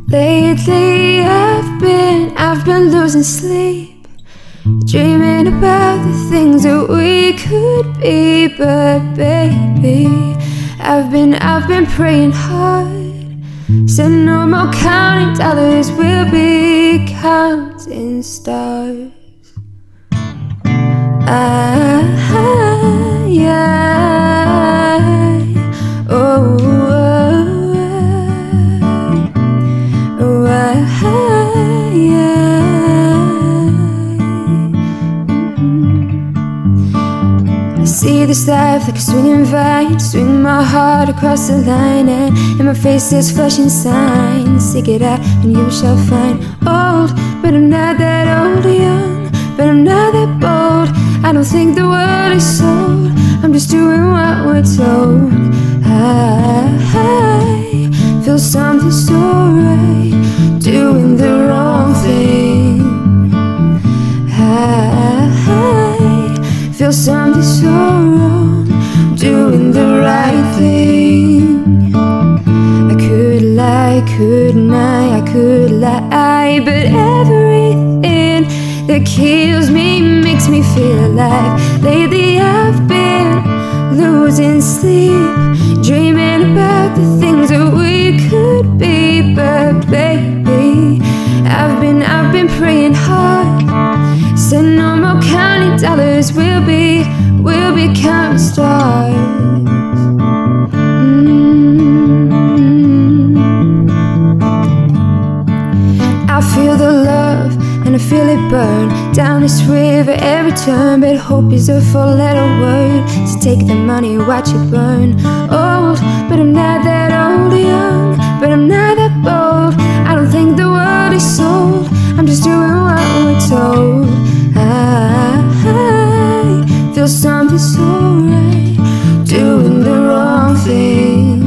Lately I've been losing sleep, dreaming about the things that we could be. But baby, I've been praying hard, said no more counting dollars, we'll be counting stars. I see this life like a swinging vine, swing my heart across the line, and in my face there's flashing signs. Seek it out and you shall find. Old, but I'm not that old. Young, but I'm not that bold. I don't think the world is sold, I'm just doing what we're told. I feel something so right, doing the wrong thing. I feel something so wrong, doing the right thing. I could lie, couldn't I could lie, but everything that kills me makes me feel alive. Lately I've been losing sleep, dreaming about the things that we could be. But baby, I've been praying hard, said no more counting dollars, we'll be counting stars. I feel the love and I feel it burn down this river every turn, but hope is a four-letter word, so take the money, watch it burn. Old, but I'm not that old. Young, but I'm not that bold. I don't think the world is sold, I'm just doing what we're told. I feel something so right, doing the wrong thing.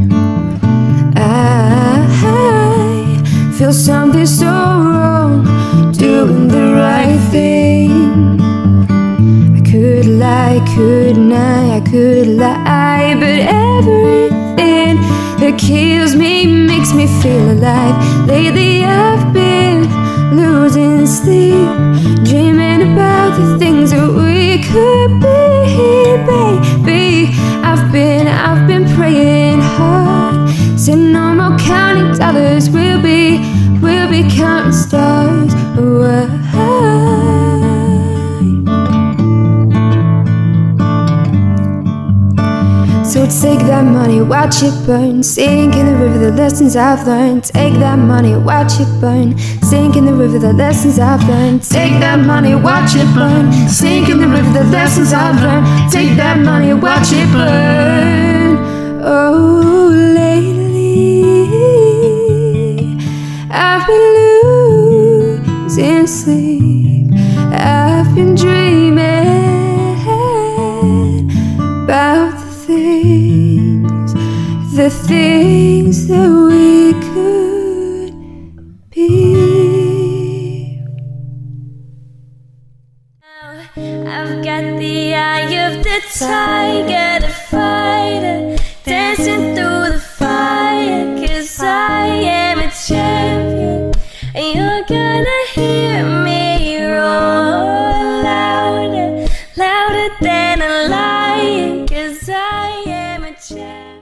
I feel something so wrong, doing the right thing. I could lie, couldn't I could lie, but everything that kills me makes me feel alive. Lately I've been losing sleep, dreaming about the things that we could be. Baby, I've been praying hard, said no more counting dollars, we'll be counting stars. So take that money, watch it burn, sink in the river, the lessons I've learned. Take that money, watch it burn, sink in the river, the lessons I've learned. Take that money, watch it burn, sink in the river, the lessons I've learned. Take that money, watch it burn. Oh, lately I've been losing sleep, I've been dreaming about the things that we could be. I've got the eye of the tiger, the fighter, dancing through the fire, 'cause I am a champion, and you're gonna hear me roar louder, louder than a lion, 'cause I am a champion.